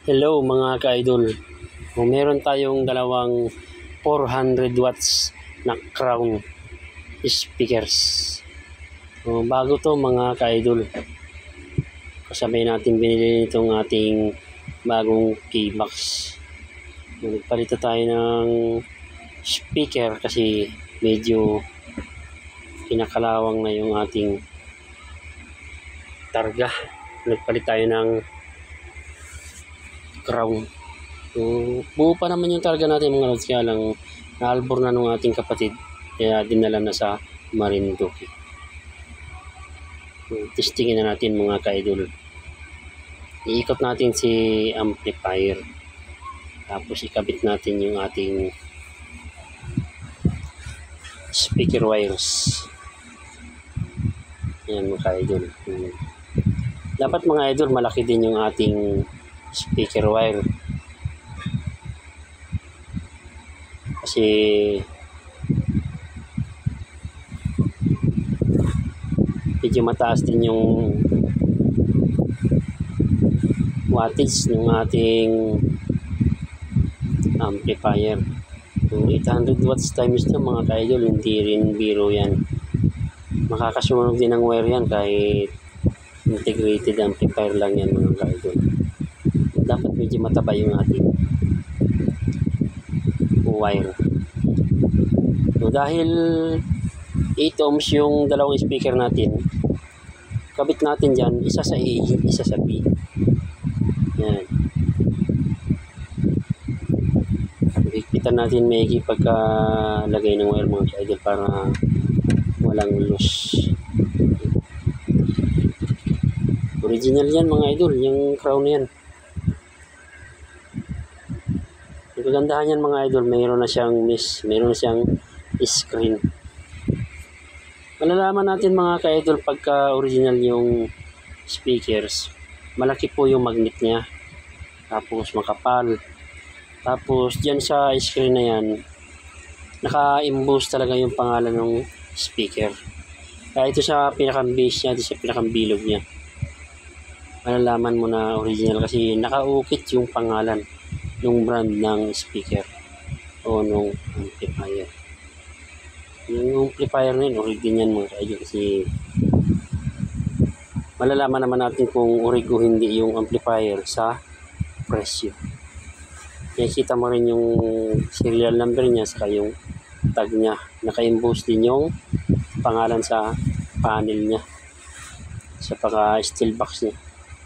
Hello mga ka-idol. Meron tayong dalawang 400 watts na crown speakers. Bago to mga ka-idol. Kasabay natin binili nitong ating bagong K-Box. Nagpalito tayo ng speaker kasi medyo kinakalawang na yung ating targa. Nagpalit tayo ng crown. Buo pa naman yung targa natin mga lods, kaya lang naalbor na nung ating kapatid kaya dinala na sa Marinduque. Testingin na natin mga ka-idol. Iikot natin si amplifier, tapos ikabit natin yung ating speaker wires. Ayan mga ka-idol. Dapat mga idol malaki din yung ating speaker wire kasi medyo mataas din yung wattage ng ating amplifier. 800 watts times na mga ka-idol, hindi rin biro yan. Makakasunog din ng wire yan kahit integrated amplifier lang yan mga ka-idol. Dapat medyo mataba yung ating wire. Dahil 8 ohms yung dalawang speaker natin, kabit natin dyan, isa sa A, isa sa B. Yan. Higpitan natin maigi pagkalagay ng wire mga ka-idol para walang loose. Original yan mga idol, yung crown yan. Ang kagandahan yan mga idol, mayroon na siyang screen. Malalaman natin mga ka-idol pagka original yung speakers, malaki po yung magnet niya, tapos makapal. Tapos dyan sa screen na yan, naka-emboss talaga yung pangalan ng speaker. Kaya ito sa pinakang-base niya, ito sa pinakang-bilog niya, malalaman mo na original kasi nakaukit yung pangalan ng brand ng speaker o nung amplifier. Yung amplifier na yun, original yan mga ka-idol, kasi malalaman naman natin kung orig o hindi yung amplifier sa presyo. Nakikita mo rin yung serial number niya saka yung tag niya. Naka-emboss din yung pangalan sa panel niya, sa paka-steel box niya.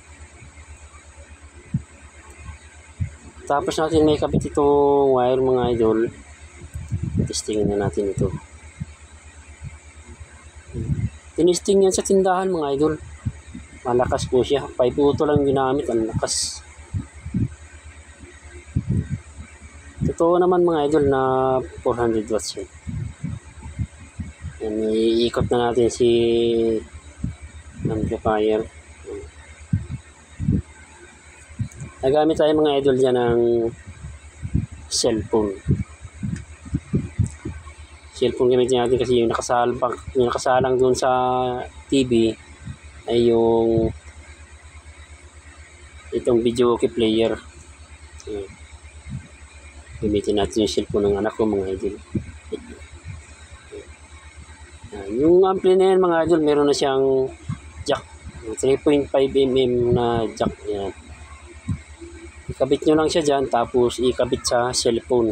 Tapos natin may kabit itong wire mga idol. Testingin na natin ito. Tinesting yan sa tindahan mga idol. Malakas po siya. 5 auto lang ginamit. Ang lakas. Totoo naman mga idol na 400 watts yun. Yan, iikot na natin si amplifier. Nagamit tayo mga idol dyan ng cellphone. Cellphone gamitin natin kasi yung nakasalang doon sa TV ay yung itong video okay player. Gamitin natin yung cellphone ng anak ko mga idol. Yung ampli na yan mga idol, meron na siyang jack, 3.5mm na jack. Yan. Ikabit nyo lang siya dyan, tapos ikabit sa cellphone.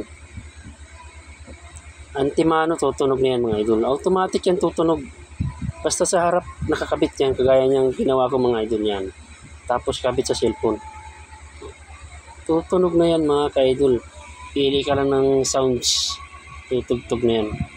Antimano, tutunog na yan mga idol. Automatic yan tutunog. Basta sa harap nakakabit yan, kagaya niyang ginawa ko mga idol yan. Tapos kabit sa cellphone. Tutunog na yan mga ka-idol. Pili ka lang ng sounds, tutugtog na yan.